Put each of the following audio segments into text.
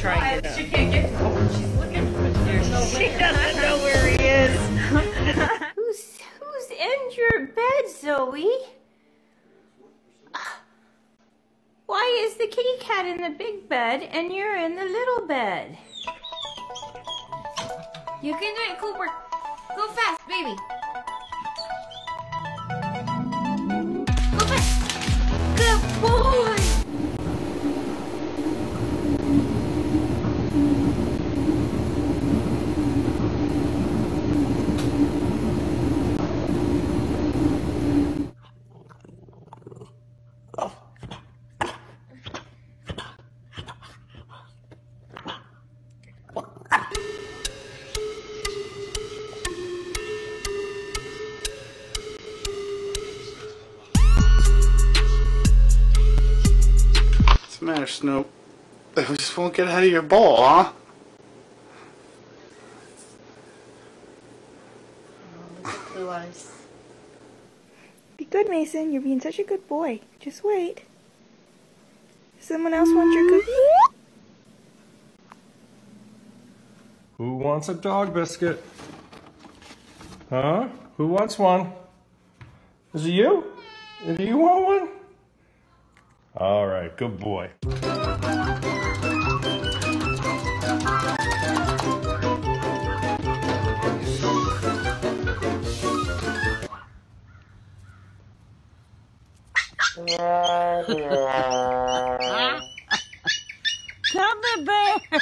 try and get She can't get to him. She's looking for him. She doesn't know where he is. Who's in your bed, Zoe? Why is the kitty cat in the big bed and you're in the little bed? You can do it, Cooper. Go fast, baby. Go fast. Good boy. What's the matter, Snoop? They just won't get out of your bowl, huh? Blue eyes. Be good, Mason. You're being such a good boy. Just wait. Someone else want your cookie? Who wants a dog biscuit? Huh? Who wants one? Is it you? Do you want one? All right, good boy. Come on, bear.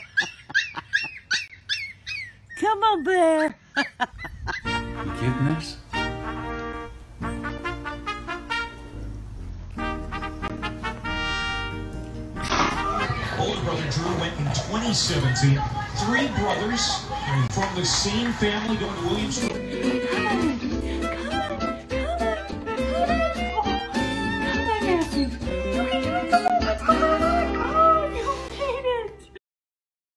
Come on, bear. You kidding us? Older brother Drew went in 2017. Three brothers from the same family going to Williams.